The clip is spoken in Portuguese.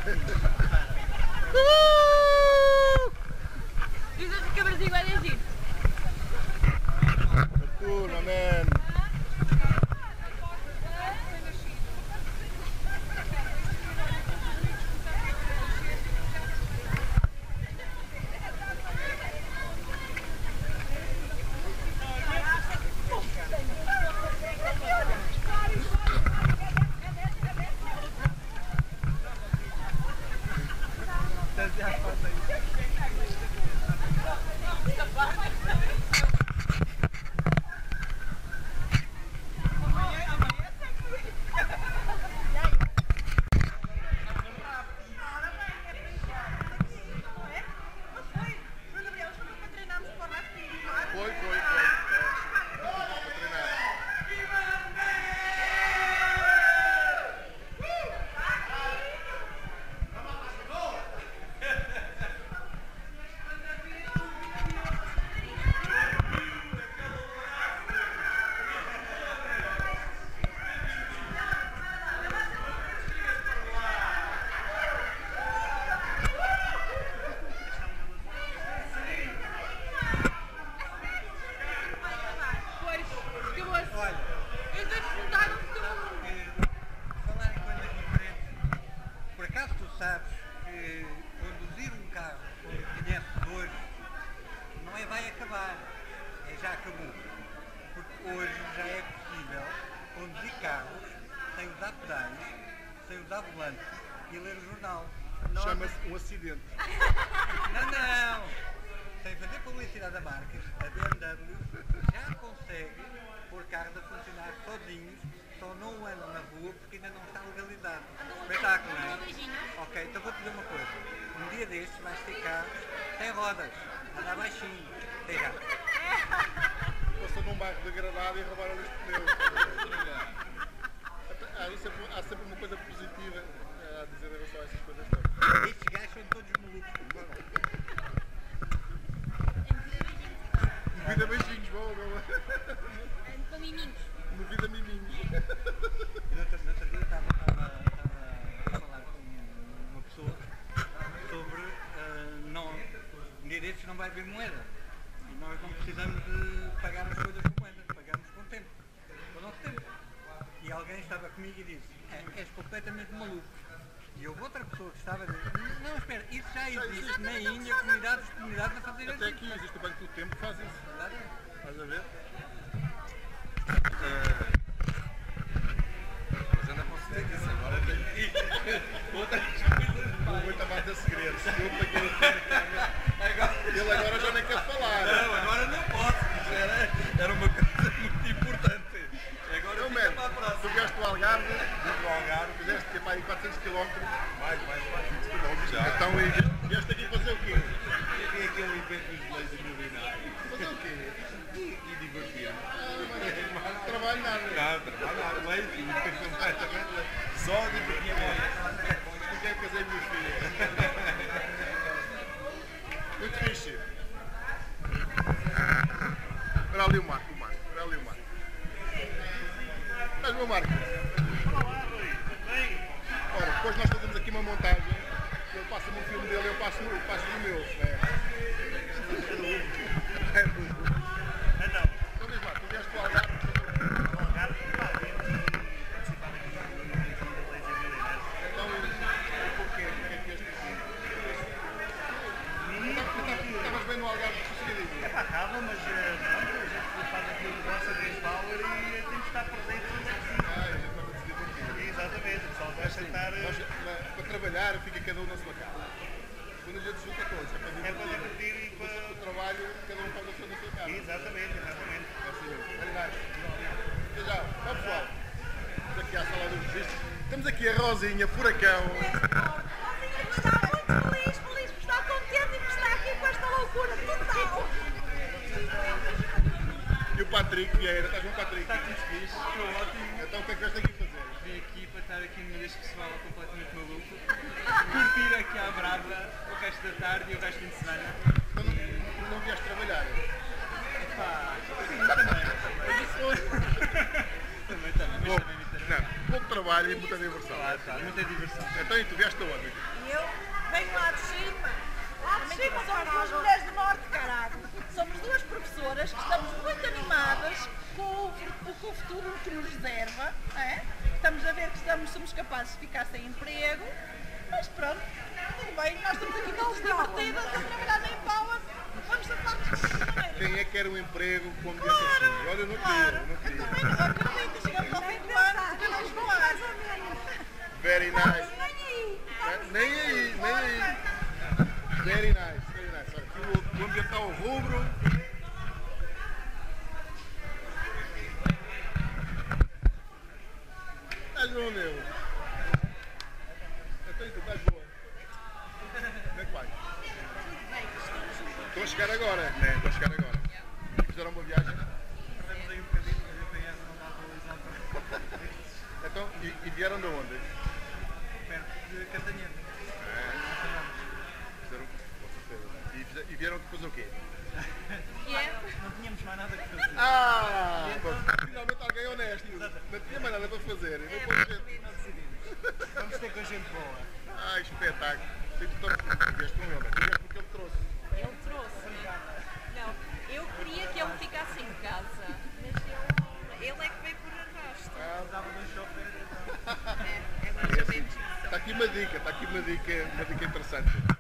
Dizes que o Brasil vai agir. Fortuna, man. Sabes que conduzir um carro com 500 hoje não vai acabar, já acabou. Porque hoje já é possível conduzir carros sem usar pedais, sem usar volante e ler o jornal. Chama-se um acidente. Não! Sem fazer publicidade a marcas, a BMW já consegue pôr carros a funcionar sozinhos, só não andam na rua porque ainda não está legalizado. Espetáculo, não é? Ok, então vou-te dizer uma coisa. Um dia destes vais ter carros sem rodas, andar baixinho. Até já. Passou num bairro degradado e roubaram-lhe os pneus. Há sempre uma coisa positiva a dizer em relação a essas coisas todas. Estes gajos são todos malucos. Movida beijinhos, boa. Com miminhos. Movida miminhos. E no outro dia estava a falar com uma pessoa sobre um dia destes não vai haver moeda. E nós não precisamos de pagar as coisas com moedas, pagamos com tempo, com o nosso tempo. E alguém estava comigo e disse, és completamente maluco. E houve outra pessoa que estava a dizer, não, espera, isso já existe na Índia, comunidades a fazer isso. Até aqui existe o Banco do Tempo que faz isso. Estás a ver? Mas ainda posso dizer isso agora. Outras coisas. Não vou tomar de segredos. Ele agora já nem quer falar. Não, agora não posso. Isso era uma coisa muito importante. Agora não, fica para a tu próxima. vieste do Algarve, fizeste que mais 400 km. Mais 400 km já. Então, vieste aqui fazer o quê? Cheguei aquele evento dos leis iluminados. Fazer o quê? E divertir-me. Não trabalho nada. Não, trabalhar leis e completamente só divertir-me. Não quero casar minhas filhas. Muito fixe. Olha ali o Marco. Olha ali o Marco. Estás, meu Marco? Olá, Rui. Tudo bem? Ora, depois nós fazemos aqui uma montagem. Ele passa-me o filme dele e eu passo o meu. Então, Então diz lá, tu vieste do Algarve. o Algarve, pá, vim participar aqui no evento da Leis e Milionários. Então, porquê? Porquê que vieste aqui? Estavas bem no Algarve sossegadinho. É pá, estava, mas pronto, a gente faz aqui o negócio a Green Power e tem que estar presente onde é que sim. A gente estava a se divertir. Exatamente, o pessoal vai sentar. Para trabalhar fica cada um na sua casa. Quando a gente junta todos, é para É para divertir. divertir e para. O trabalho, cada um faz a sua na sua casa. Exatamente. É assim mesmo. Very nice. Até já. Ó pessoal. Estamos aqui à sala do registro. Temos aqui a Rosinha, furacão. Está muito feliz por estar contente e por estar aqui com esta loucura total. E o Patrick Vieira. Estás bom, Patrick? Está tudo fixe, estou ótimo. Então o que é que vieste aqui fazer? Vim aqui para estar aqui numa deste pessoal completamente maluco, curtir aqui à brava o resto da tarde e o resto do fim de semana. Então não vieste trabalhar? Epá, sim, também. Também, mas Bom, também me interessa. não, pouco trabalho e muita diversão. Muita diversão. Então, e tu vieste aonde? E eu venho lá de cima. Lá de cima somos duas mulheres do norte, caralho. Somos duas professoras que estamos muito animadas com o futuro que nos reserva. É? Estamos a ver que somos capazes de ficar sem emprego. Mas pronto, tudo bem. Nós estamos aqui todos divertidos, a trabalhar na Empower. Vamos safar-nos de qualquer maneira. Quem é que quer um emprego com ambiente assim? Olha, eu não queria, eu não Eu queria. também não acredito. Chegamos ao fim do ano e não nos falar. Very nice. Nem aí. Nem aí. Very nice, very nice. Olha, aqui o ambiente está ao rubro. Estás bom, meu? Então, e tu estás boa? Como é que vai? Estou a chegar agora, né? Estou a chegar agora. Fizeram uma viagem? Perdemos aí um bocadinho, mas a GPS não dá atualizado. Então, e vieram de onde? Perto de Catanhete. Fizeram, com certeza. E vieram depois o quê? Não tínhamos mais nada que fazer. Ah! Pô, finalmente alguém honesto. Não tinha mais nada para fazer. E depois gente... Não decidimos. Vamos ter com gente boa. Ah, espetáculo. Tu vieste com ele, tu vieste porque ele trouxe. Ele trouxe. Não, eu queria que ele ficasse em casa, mas ele é que veio por arrasto. Estava no shopping. Agora É já assim. vemos isso. Está aqui uma dica interessante.